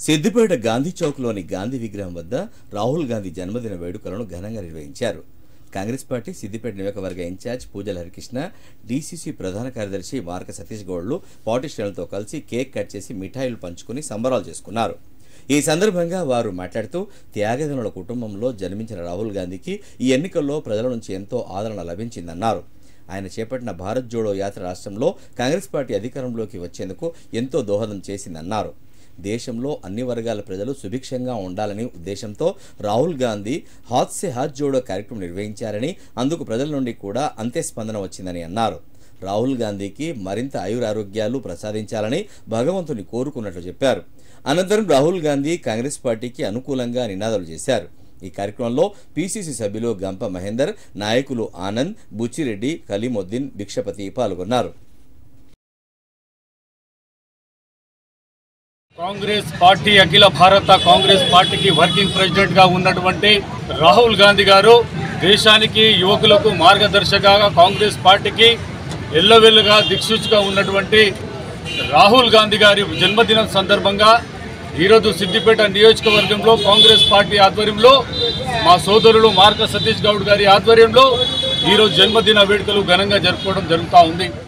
సిద్దిపేట గాంధీ చౌక్లోని గాంధీ విగ్రహం వద్ద రాహుల్ గాంధీ జన్మదిన వేడుకలను ఘనంగా నిర్వహించారు. కాంగ్రెస్ పార్టీ సిద్దిపేట నియోజకవర్గ ఇన్ఛార్జ్ పూజల హరికృష్ణ, డీసీసీ ప్రధాన కార్యదర్శి మార్క సతీష్ గౌడ్లు పార్టీ శ్రేణులతో కలిసి కేక్ కట్ చేసి మిఠాయిలు పంచుకుని సంబరాలు చేసుకున్నారు. ఈ సందర్భంగా వారు మాట్లాడుతూ త్యాగధనుల కుటుంబంలో జన్మించిన రాహుల్ గాంధీకి ఈ ఎన్నికల్లో ప్రజల నుంచి ఎంతో ఆదరణ లభించిందన్నారు. ఆయన చేపట్టిన భారత్ జోడో యాత్ర రాష్ట్రంలో కాంగ్రెస్ పార్టీ అధికారంలోకి వచ్చేందుకు ఎంతో దోహదం చేసిందన్నారు. దేశంలో అన్ని వర్గాల ప్రజలు సుభిక్షంగా ఉండాలని ఉద్దేశంతో రాహుల్ గాంధీ హాత్ సే హాత్ జోడో కార్యక్రమం నిర్వహించారని, అందుకు ప్రజల నుండి కూడా అంతే స్పందన వచ్చిందని అన్నారు. రాహుల్ గాంధీకి మరింత ఆయురారోగ్యాలు ప్రసాదించాలని భగవంతుని కోరుకున్నట్లు చెప్పారు. అనంతరం రాహుల్ గాంధీ కాంగ్రెస్ పార్టీకి అనుకూలంగా నినాదాలు చేశారు. ఈ కార్యక్రమంలో పీసీసీ సభ్యులు గంప మహేందర్, నాయకులు ఆనంద్, బుచ్చిరెడ్డి, కలీముద్దీన్, భిక్షపతి పాల్గొన్నారు. కాంగ్రెస్ పార్టీ అఖిల భారత కాంగ్రెస్ పార్టీకి వర్కింగ్ ప్రెసిడెంట్ గా ఉన్నటువంటి రాహుల్ గాంధీ గారు దేశానికి యువకులకు మార్గదర్శకంగా కాంగ్రెస్ పార్టీకి ఎల్లవెల్లుగా దిక్సూచిగా ఉన్నటువంటి రాహుల్ గాంధీ గారి జన్మదినం సందర్భంగా ఈరోజు సిద్దిపేట నియోజకవర్గంలో కాంగ్రెస్ పార్టీ ఆధ్వర్యంలో మా సోదరులు మార్క సతీష్ గౌడ్ గారి ఆధ్వర్యంలో ఈరోజు జన్మదిన వేడుకలు ఘనంగా జరుపుకోవడం జరుగుతూ ఉంది.